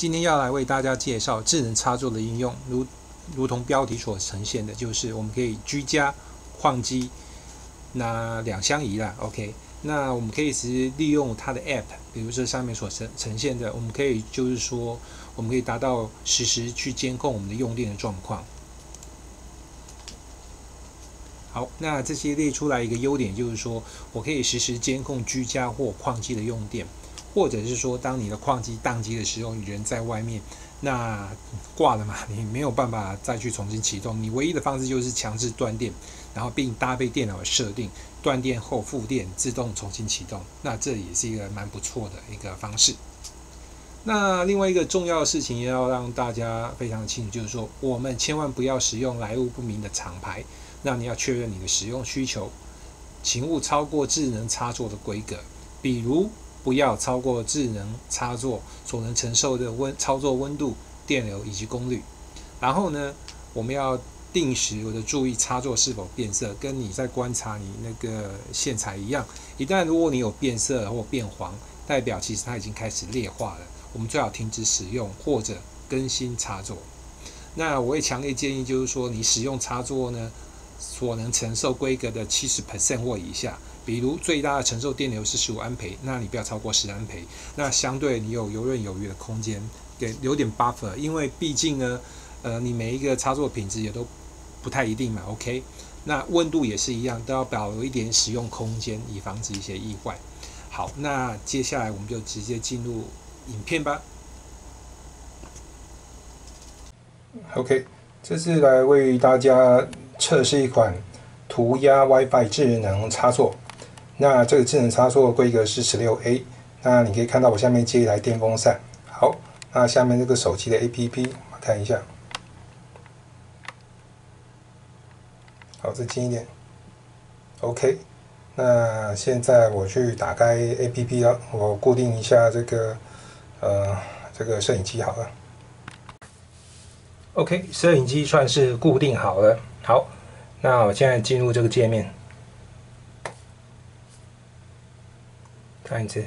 今天要来为大家介绍智能插座的应用，如同标题所呈现的，就是我们可以居家、换机，那两相宜啦。OK， 那我们可以利用它的 App， 比如说上面所呈现的，我们可以就是说，我们可以达到实时去监控我们的用电的状况。好，那这些列出来一个优点就是说，我可以实时监控居家或矿机的用电。或者是说，当你的矿机宕机的时候，你人在外面，那挂了嘛，你没有办法再去重新启动，你唯一的方式就是强制断电，然后并搭配电脑的设定，断电后复电，自动重新启动。那这也是一个蛮不错的一个方式。那另外一个重要的事情要让大家非常清楚，就是说，我们千万不要使用来路不明的厂牌。那你要确认你的使用需求，请勿超过智能插座的规格，比如不要超过智能插座所能承受的操作温度、电流以及功率。然后呢，我们要定时的注意插座是否变色，跟你在观察你那个线材一样。一旦如果你有变色或变黄，代表其实它已经开始劣化了，我们最好停止使用或者更新插座。那我也强烈建议，就是说你使用插座呢，所能承受规格的 70% 或以下。比如最大的承受电流是15安培，那你不要超过10安培。那相对你有游刃有余的空间，给留点 buffer， 因为毕竟呢，你每一个插座品质也都不太一定嘛。OK， 那温度也是一样，都要保留一点使用空间，以防止一些意外。好，那接下来我们就直接进入影片吧。OK， 这是来为大家测试一款涂鸦 WiFi 智能插座。那这个智能插座的规格是 16A， 那你可以看到我下面接一台电风扇。好，那下面这个手机的 APP， 我看一下。好，再近一点。OK， 那现在我去打开 APP 了，我固定一下这个摄影机好了。OK， 摄影机算是固定好了。好，那我现在进入这个界面。看一次，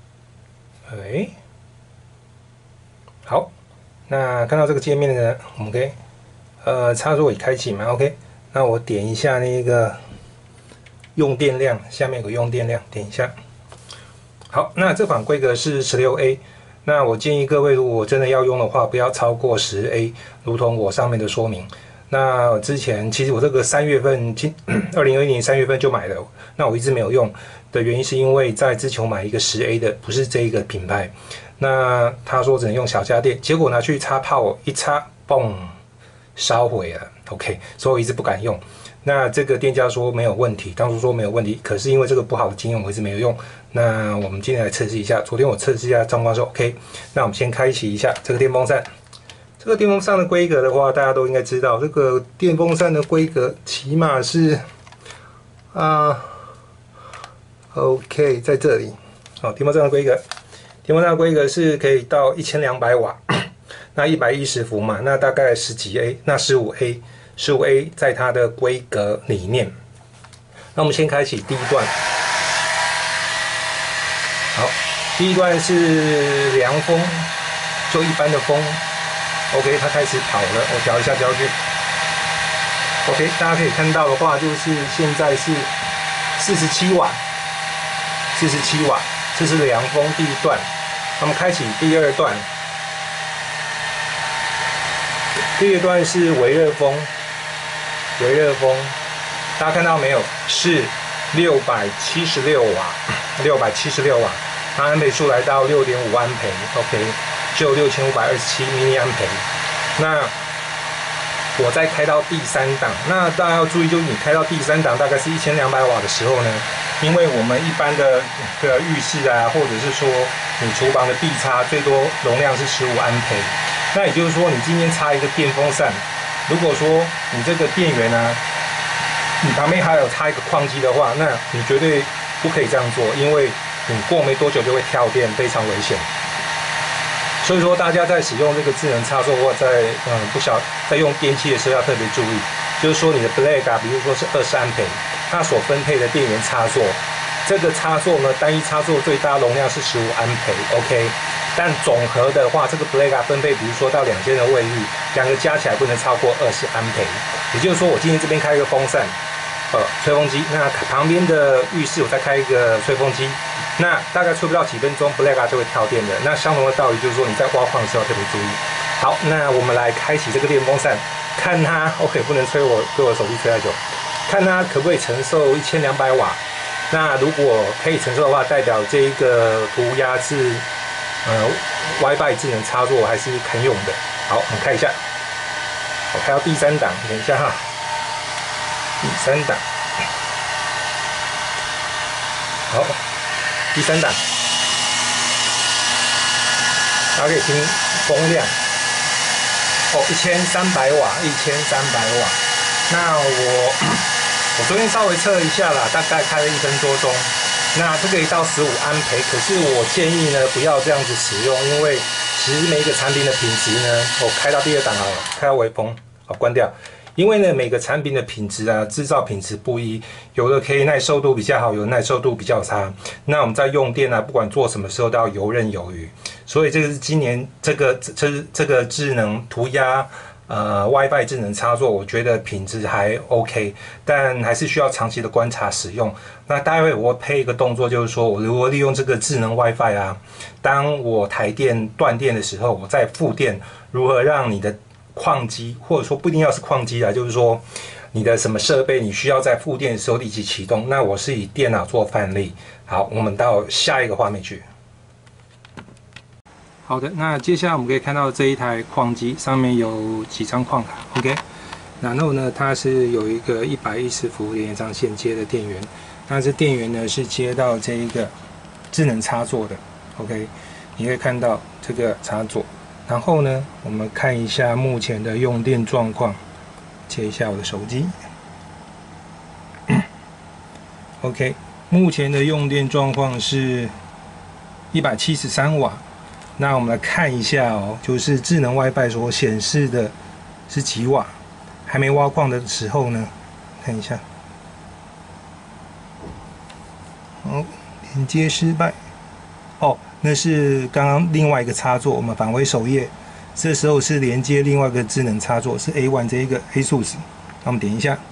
好，那看到这个界面呢，我们可以插座已开启嘛 ，OK， 那我点一下那个用电量，下面有个用电量，点一下。好，那这款规格是 16A， 那我建议各位如果真的要用的话，不要超过 10A， 如同我上面的说明。那之前其实我这个3月份，2021年3月份就买了，那我一直没有用的原因是因为在之前我买一个 10A 的，不是这一个品牌，那他说只能用小家电，结果拿去插炮一插，嘣，烧毁了。OK， 所以我一直不敢用。那这个店家说没有问题，当初说没有问题，可是因为这个不好的经验，我一直没有用。那我们今天来测试一下，昨天我测试一下状况说 OK， 那我们先开启一下这个电风扇。这个电风扇的规格的话，大家都应该知道，这个电风扇的规格起码是OK， 在这里，好，电风扇的规格是可以到1200瓦，那110伏嘛，那大概10几 A， 那15A 在它的规格里面。那我们先开启第一段，好，第一段是凉风，就一般的风。OK， 它开始跑了，我调一下焦距。OK， 大家可以看到的话，就是现在是47瓦，这是凉风第一段。我们开启第二段，第二段是微热风，大家看到没有？是676瓦，它安培数来到6.5安培 ，OK。就6527 mA。那我再开到第三档，那大家要注意，就是你开到第三档大概是1200瓦的时候呢，因为我们一般的浴室啊，或者是说你厨房的壁插，最多容量是15安培。那也就是说，你今天插一个电风扇，如果说你这个电源啊，你旁边还有插一个矿机的话，那你绝对不可以这样做，因为你过没多久就会跳电，非常危险。所以说，大家在使用这个智能插座或在用电器的时候要特别注意，就是说你的 blade 啊，比如说是20安培，它所分配的电源插座，这个插座呢，单一插座最大容量是15安培 ，OK。 但总和的话，这个 Blade 分配，比如说到2间的卫浴，两个加起来不能超过20安培。也就是说，我今天这边开一个风扇，吹风机，那旁边的浴室我再开一个吹风机，那大概吹不到几分钟 ，Blade 就会跳电的。那相同的道理就是说，你在挖矿的时候特别注意。好，那我们来开启这个电风扇，看它 OK 不能吹对我手臂吹太久，看它可不可以承受1200瓦。那如果可以承受的话，代表这一个涂鸦是WiFi 智能插座还是堪用的。好，我们看一下，我开到第3档，等一下哈，第3档，好，第3档，大家可以听风量，1300瓦，1300瓦。那我昨天稍微测一下啦，大概开了1分多钟。那这个可以到15安培，可是我建议呢不要这样子使用，因为其实每一个产品的品质呢，我开到第2档好了，开到微风，好关掉。因为呢每个产品的品质啊，制造品质不一，有的可以耐受度比较好，有的耐受度比较差。那我们在用电啊，不管做什么时候都要游刃有余。所以这个是今年这个智能涂鸦。WiFi 智能插座，我觉得品质还 OK， 但还是需要长期的观察使用。那待会我会配一个动作，就是说我如何利用这个智能 WiFi 啊，当我台电断电的时候，我再复电，如何让你的矿机，或者说不一定要是矿机啊，就是说你的什么设备你需要在复电的时候立即启动。那我是以电脑做范例。好，我们到下一个画面去。好的，那接下来我们可以看到这一台矿机上面有几张矿卡 ，OK， 然后呢，它是有一个110伏连接上线接的电源，那这电源呢是接到这一个智能插座的 ，OK， 你可以看到这个插座，然后呢，我们看一下目前的用电状况，切一下我的手机 ，OK， 目前的用电状况是173瓦。那我们来看一下哦，就是智能 WiFi 所显示的是几瓦？还没挖矿的时候呢，看一下，好，连接失败。哦，那是刚刚另外一个插座，我们返回首页，这时候是连接另外一个智能插座，是 A1 这一个 ASUS。那我们点一下，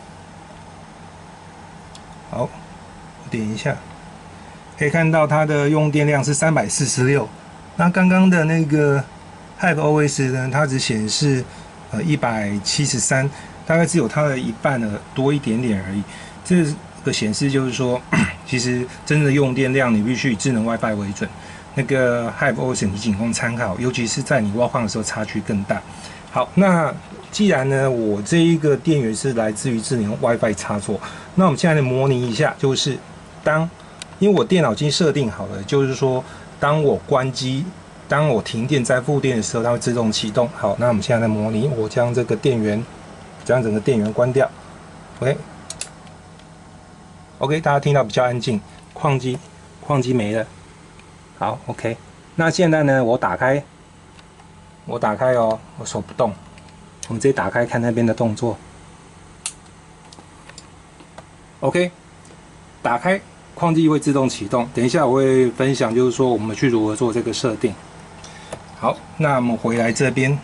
好，我点一下，可以看到它的用电量是346。那刚刚的那个 HyperOS 呢，它只显示173，大概只有它的一半的多一点点而已。这个显示就是说，其实真的用电量你必须以智能 WiFi 为准。那个 HyperOS 你仅供参考，尤其是在你挖矿的时候差距更大。好，那既然呢我这一个电源是来自于智能 WiFi 插座，那我们现在来模拟一下，就是因为我电脑已经设定好了，就是说。当我关机，当我停电再复电的时候，它会自动启动。好，那我们现在来模拟，我将这个电源，将整个电源关掉。OK， 大家听到比较安静，矿机没了。好 ，OK， 那现在呢，我打开哦，我手不动，我们直接打开看那边的动作。OK， 打开。矿机会自动启动，等一下我会分享，就是说我们去如何做这个设定。好，那我们回来这边，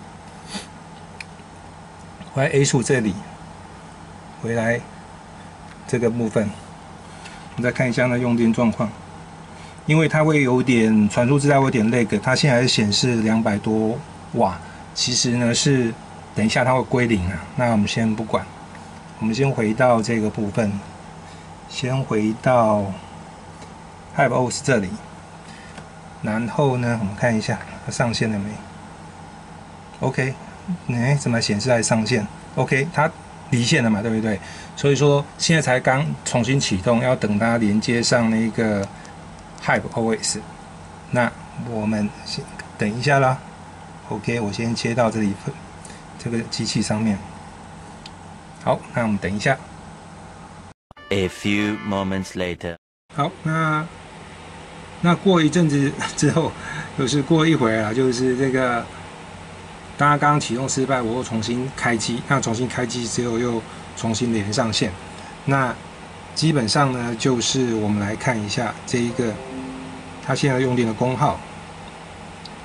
回来 A 数这里，回来这个部分，我们再看一下那用电状况，因为它会有点传输资料会有点 lag， 它现在是显示200多瓦，其实呢是等一下它会归零啊。那我们先不管，我们先回到这个部分。先回到 HyperOS 这里，然后呢，我们看一下它上线了没 ？OK， 怎么显示还上线 ？OK， 它离线了嘛，对不对？所以说现在才刚重新启动，要等它连接上那个 HyperOS。那我们先等一下啦。OK， 我先切到这里这个机器上面。好，那我们等一下。 A few moments later， 好，那过一阵子之后，就是过一会儿啊，就是这个，大家刚刚启动失败，我又重新开机，那重新开机之后又重新连上线，那基本上呢，就是我们来看一下这一个它现在用电的功耗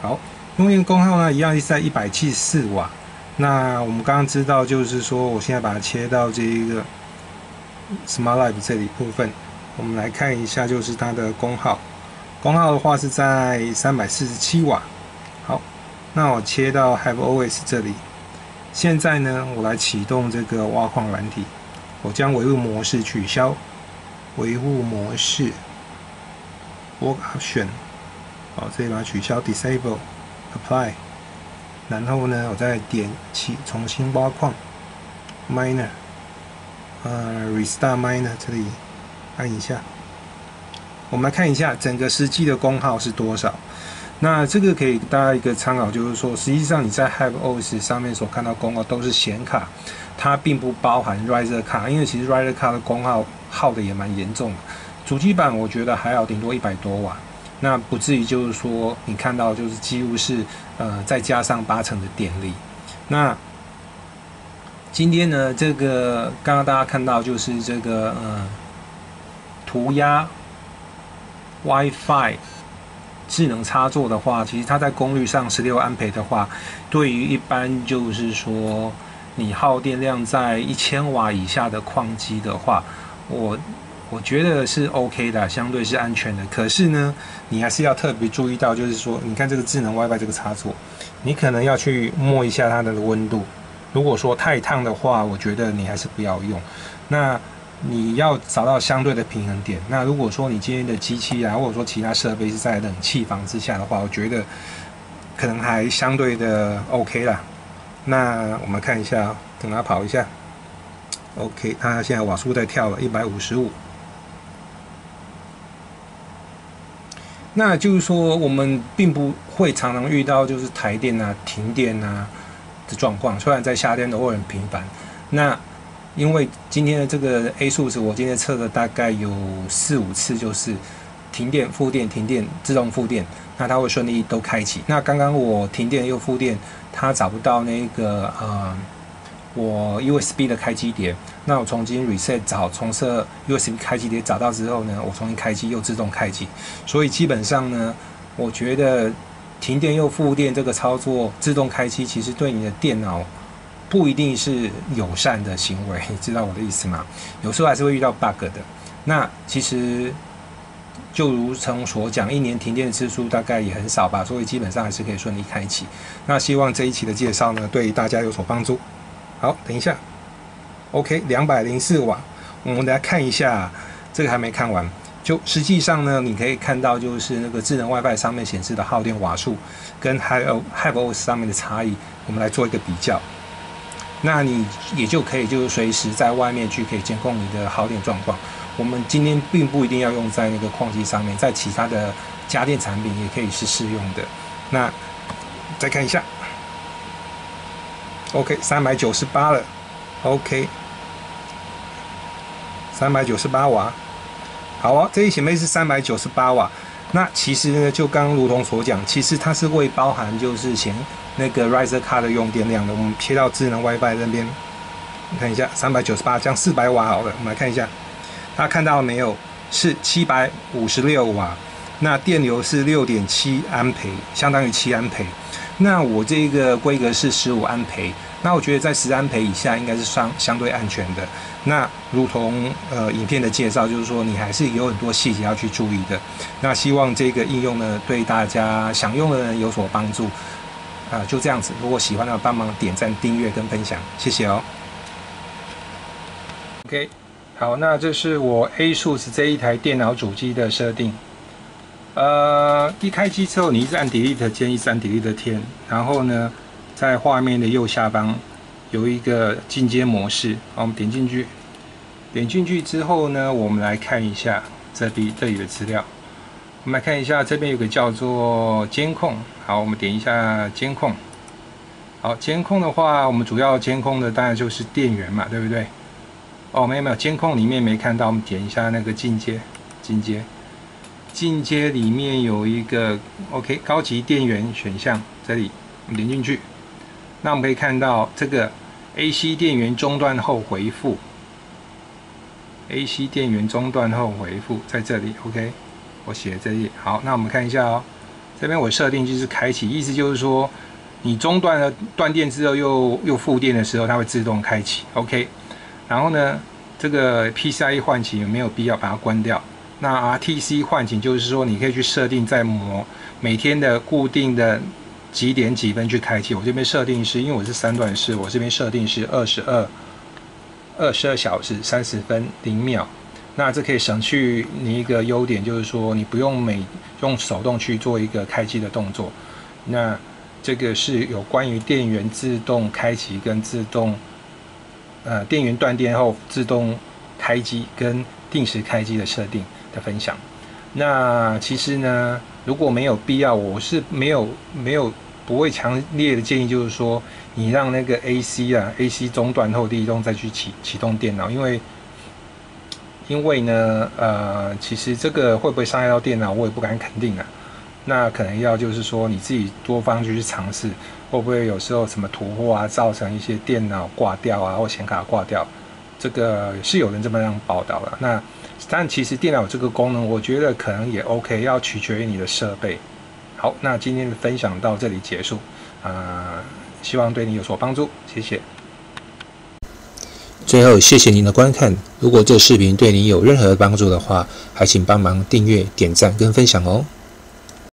好，用电功耗呢一样是在174瓦。那我们刚刚知道，就是说我现在把它切到这一个 Smart Life 这里部分，我们来看一下，就是它的功耗。功耗的话是在347瓦。好，那我切到 HiveOS 这里。现在呢，我来启动这个挖矿软体，我将维护模式取消，维护模式 Work Option， 好，这里把它取消 Disable Apply， 然后呢，我再点起重新挖矿 Miner， Restart Miner 这里按一下，我们来看一下整个实际的功耗是多少。那这个可以给大家一个参考，就是说，实际上你在 HiveOS 上面所看到功耗都是显卡，它并不包含 Riser 卡，因为其实 Riser 卡的功耗的也蛮严重的。主机板我觉得还好，顶多100多瓦，那不至于就是说你看到就是几乎是再加上8成的电力。那今天呢，这个刚刚大家看到就是这个涂鸦 WiFi。智能插座的话，其实它在功率上16安培的话，对于一般就是说你耗电量在1000瓦以下的矿机的话，我觉得是 OK 的，相对是安全的。可是呢，你还是要特别注意到，就是说，你看这个智能 WiFi 这个插座，你可能要去摸一下它的温度。如果说太烫的话，我觉得你还是不要用。那你要找到相对的平衡点。那如果说你今天的机器啊，或者说其他设备是在冷气房之下的话，我觉得可能还相对的 OK 啦。那我们看一下，等它跑一下 ，OK， 它现在瓦数在跳了155。那就是说，我们并不会常常遇到就是台电啊、停电啊的状况，虽然在夏天偶尔很频繁。那因为今天的这个 A 数值，我今天测了大概有4、5次，就是停电、复电、停电、自动复电，那它会顺利都开启。那刚刚我停电又复电，它找不到那个我 USB 的开机碟，那我重新 reset 重设 USB 开机碟，找到之后呢，我重新开机又自动开机。所以基本上呢，我觉得停电又复电这个操作自动开机，其实对你的电脑不一定是友善的行为，你知道我的意思吗？有时候还是会遇到 bug 的。那其实就如从所讲，一年停电的次数大概也很少吧，所以基本上还是可以顺利开启。那希望这一期的介绍呢，对大家有所帮助。好，等一下 ，OK， 204瓦，我们来看一下，这个还没看完。就实际上呢，你可以看到就是那个智能 WiFi 上面显示的耗电瓦数跟 HiveOS 上面的差异，我们来做一个比较。那你也就可以就是随时在外面去可以监控你的耗电状况。我们今天并不一定要用在那个矿机上面，在其他的家电产品也可以是适用的。那再看一下 ，OK， 398了 ，OK， 398瓦，好啊，这一显示是398瓦。那其实呢，就刚如同所讲，其实它是会包含就是那个 Riser 卡的用电量的。我们切到智能 WiFi 那边，你看一下398，这样400瓦好了。我们来看一下，大家看到了没有？是756瓦，那电流是6.7安培，相当于7安培。那我这个规格是15安培，那我觉得在10安培以下应该是相对安全的。那如同影片的介绍，就是说你还是有很多细节要去注意的。那希望这个应用呢，对大家想用的人有所帮助。就这样子，如果喜欢的话，帮忙点赞、订阅跟分享，谢谢哦。OK， 好，那这是我 ASUS 这一台电脑主机的设定。一开机之后，你一直按 Delete 键，一直按 Delete 键，然后呢，在画面的右下方有一个进阶模式，好，我们点进去。点进去之后呢，我们来看一下这里的资料。我们来看一下，这边有个叫做监控。好，我们点一下监控。好，监控的话，我们主要监控的当然就是电源嘛，对不对？哦，没有，监控里面没看到，我们点一下那个进阶里面有一个 OK 高级电源选项，这里我们点进去，那我们可以看到这个 AC 电源中断后回复 ，AC 电源中断后回复在这里 OK。我写这里好，那我们看一下哦。 这边我设定就是开启，意思就是说你中断了断电之后又复电的时候，它会自动开启。OK， 然后呢，这个 PCIe 唤醒有没有必要把它关掉？那 RTC 唤醒就是说你可以去设定在每天的固定的几点几分去开启。我这边设定是因为我是3段式，我这边设定是22小时30分0秒。那这可以省去你一个优点，就是说你不用用手动去做一个开机的动作。那这个是有关于电源自动开启跟电源断电后自动开机跟定时开机的设定的分享。那其实呢，如果没有必要，我是不会强烈的建议，就是说你让那个 AC 中断后第一动再去启动电脑，因为呢，其实这个会不会伤害到电脑，我也不敢肯定啊。那可能要就是说你自己多方去尝试，会不会有时候什么突破啊，造成一些电脑挂掉啊，或显卡挂掉，这个是有人这么样报道了。但其实电脑这个功能，我觉得可能也 OK， 要取决于你的设备。好，那今天的分享到这里结束，希望对你有所帮助，谢谢。 最后，谢谢您的观看。如果这视频对你有任何帮助的话，还请帮忙订阅、点赞跟分享哦。